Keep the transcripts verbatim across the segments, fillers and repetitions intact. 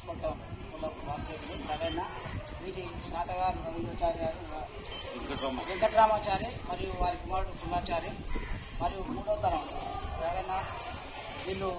Municipal వాస్తవ్యులు రవీణ వీరి తాతగారు రవీంద్రాచారి గారు వెంకటరామాచారి మరియు వారి కుమారుడు పుల్లాచారి మరియు మూడో తరం రవీణ వీళ్ళు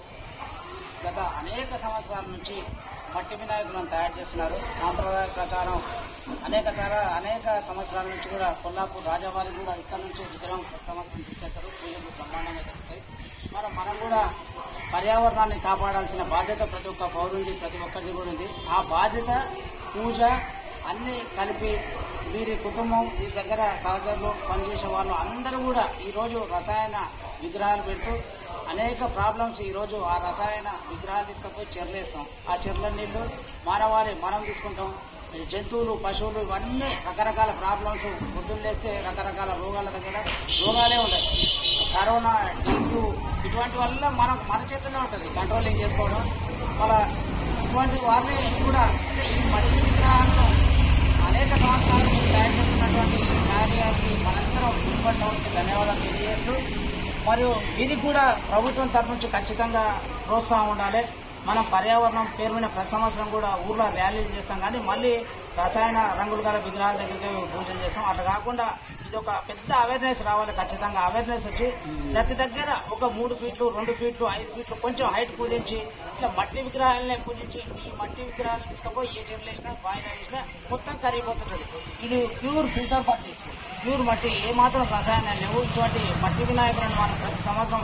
గత అనేక సంవత్సరాల నుంచి మట్టి వినాయకులను తయారు చేస్తున్నారు. సాంప్రదాయ ప్రకారం అనేక తర అనేక సంవత్సరాల నుంచి కూడా కొల్లాపూర్ రాజావారి కూడా ఇక్కడ నుంచి విగ్రహం ప్రతి సంవత్సరం తీసుకెళ్తారు. పూజలు బ్రహ్మాండంగా జరుగుతాయి. మనం మనం కూడా పర్యావరణాన్ని కాపాడాల్సిన బాధ్యత ప్రతి ఒక్క పౌరుంది, ప్రతి ఒక్కరిది కూడా ఉంది. ఆ బాధ్యత పూజ అన్ని కలిపి వీరి కుటుంబం వీరి దగ్గర సహచరులు పనిచేసే వాళ్ళు అందరూ కూడా ఈరోజు రసాయన విగ్రహాలు పెడుతూ అనేక ప్రాబ్లమ్స్ ఈరోజు ఆ రసాయన విగ్రహాలు తీసుకుపోయి చెర్లేస్తాం. ఆ చెర్ల నీళ్లు మానవాళి మనం తీసుకుంటాం. జంతువులు పశువులు ఇవన్నీ రకరకాల ప్రాబ్లమ్స్ పొద్దున్నేస్తే రకరకాల రోగాల దగ్గర రోగాలే ఉంటాయి. కరోనా, డెంగ్యూ ఇటువంటి వల్ల మనం మన చేతుల్లో ఉంటుంది కంట్రోలింగ్ చేసుకోవడం. మళ్ళా ఇటువంటి వారిని కూడా ఈ మట్టి విగ్రహాలను అనేక సంవత్సరాల నుంచి తయారు చేస్తున్నటువంటి చారి గారికి మనందరం మున్సిపల్ టౌన్కి ధన్యవాదాలు తెలియజేస్తూ, మరియు వీరికి కూడా ప్రభుత్వం తరఫు నుంచి ఖచ్చితంగా ప్రోత్సాహం ఉండాలి. మనం పర్యావరణం పేరు మీద ప్రతి సంవత్సరం కూడా ఊర్లో ర్యాలీలు చేస్తాం, కానీ మళ్ళీ రసాయన రంగులు గల విగ్రహాల దగ్గరికి పూజలు చేస్తాం. అట్లా కాకుండా ఇది ఒక పెద్ద అవేర్నెస్ రావాలి. ఖచ్చితంగా అవేర్నెస్ వచ్చి ప్రతి దగ్గర ఒక మూడు ఫీట్లు రెండు ఫీట్లు ఐదు ఫీట్లు కొంచెం హైట్ పూజించి ఇట్లా మట్టి విగ్రహాలనే పూజించి ఈ మట్టి విగ్రహాలను తీసుకుపోయి ఏ చెరువులు వేసినా బాయిలో వేసినా మొత్తం కరిగిపోతుంటది. ఇది ప్యూర్ ఫిల్టర్ మట్టి, ప్యూర్ మట్టి, ఏమాత్రం రసాయనాలు లేవు. ఇటువంటి మట్టి వినాయకులను మనం ప్రతి సంవత్సరం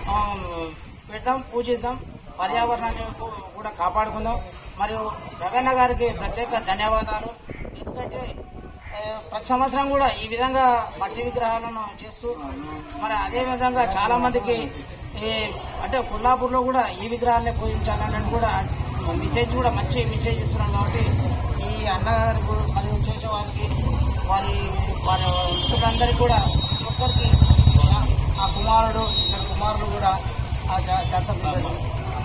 పెడతాం, పూజిద్దాం, పర్యావరణాన్ని కూడా కాపాడుకుందాం. మరియు రవీణ గారికి ప్రత్యేక ధన్యవాదాలు. ఎందుకంటే ప్రతి సంవత్సరం కూడా ఈ విధంగా మట్టి విగ్రహాలను చేస్తూ మరి అదే విధంగా చాలా మందికి ఈ అంటే కొల్లాపూర్లో కూడా ఈ విగ్రహాలనే పూజించాలని కూడా మెసేజ్ కూడా మంచి మెసేజ్ ఇస్తున్నాం. కాబట్టి ఈ అన్నగారికి మరియు చేసేవారికి వారి వారి మిత్రులందరికీ కూడా ప్రతి ఒక్కరికి ఆ కుమారుడు ఇద్దరు కుమారులు కూడా ఆ చట్టం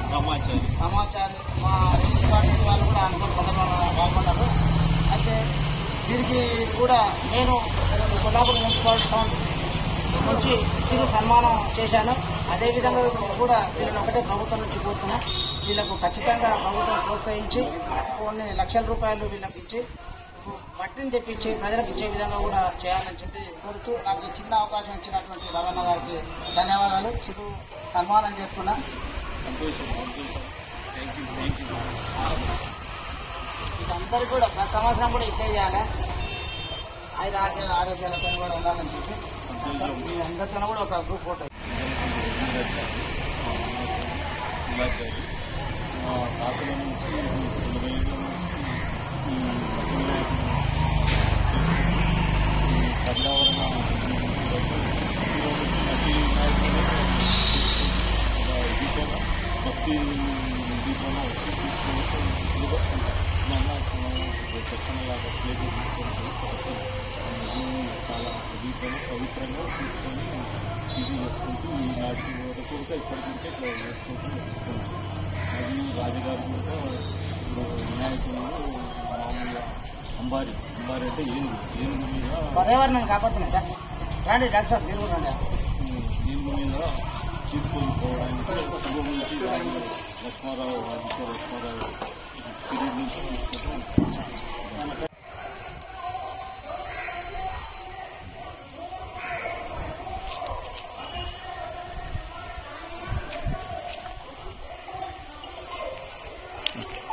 సమాచారి మా పార్టీ వాళ్ళు కూడా అనుకున్న సందర్భంలో పాల్గొన్నారు. అయితే దీనికి కూడా నేను కొల్లాపూర్ మున్సిపల్ టౌన్ నుంచి చిరు సన్మానం చేశాను. అదేవిధంగా కూడా వీళ్ళని ఒకటే ప్రభుత్వం నుంచి కోరుతున్నా, వీళ్ళకు ఖచ్చితంగా ప్రభుత్వం ప్రోత్సహించి కొన్ని లక్షల రూపాయలు వీళ్ళకి ఇచ్చి మట్టిని తెప్పించి ప్రజలకు ఇచ్చే విధంగా కూడా చేయాలని చెప్పి కోరుతూ నాకు ఈ చిన్న అవకాశం ఇచ్చినటువంటి రవణ గారికి ధన్యవాదాలు. చిరు సన్మానం చేసుకున్నా. ఇదందరూ కూడా ప్రతి సంవత్సరం కూడా ఇట్లే చేయాలి. ఐదు ఆరోగ్య ఆరోగ్యాలతో కూడా ఉండాలని చెప్పి మీ అందరితో కూడా ఒక గ్రూప్ ఫోటో పర్యావరణ భక్తి దీపంలో వచ్చి తీసుకొని చెక్కనలాగా ప్లేట్ తీసుకొని చాలా దీపంలో పవిత్రంగా తీసుకొని ఇది చేసుకుంటూ ఈ నాటికి వరకు కూడా ఇప్పటికంటే ఇట్లా చేసుకుంటూ నడుస్తున్నాం. అది రాజుగారి కూడా వినాయకుడు మామూలుగా అంబారి అంబారి అంటే ఏనుగు ఏనుగు మీద పర్యావరణం కాపాడుతున్నాయి. రండి డాక్టర్ సార్ మీరు రండి. ఏనుగు మీద తీసుకొని పోవడానికి శుభం నుంచి రాజు లక్ష్మారావు రాజకీయ లక్ష్మారావు పీరియడ్ నుంచి తీసుకుంటాం. ఓకే.